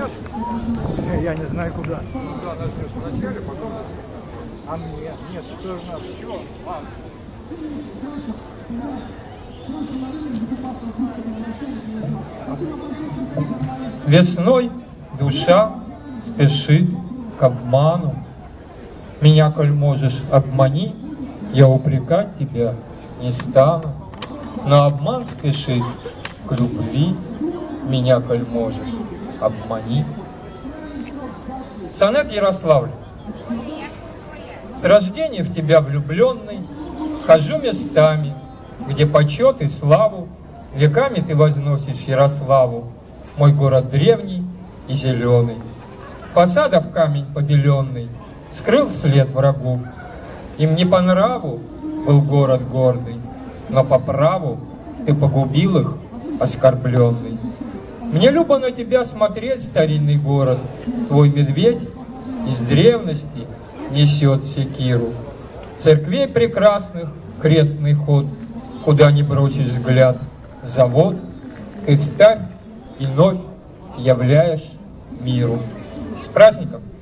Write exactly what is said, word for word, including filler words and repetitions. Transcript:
начнешь? Я не знаю куда. Куда начнешь вначале, потом... А мне? Нет, это тоже надо. Все, ладно. Весной душа спешит к обману. Меня, коль можешь, обмани, я упрекать тебя не стану. Но обман спешит к любви, меня, коль можешь, обмани. Сонет Ярославль. С рождения в тебя влюбленный хожу местами, где почет и славу веками ты возносишь Ярославу, мой город древний и зеленый. Фасадов камень побеленный скрыл след врагов. Им не по нраву был город гордый, но по праву ты погубил их, оскорбленный. Мне любо на тебя смотреть, старинный город, твой медведь из древности несет секиру. Церквей прекрасных крестный ход, куда не бросишь взгляд, завод ты ставь и вновь являешь миру. С праздником!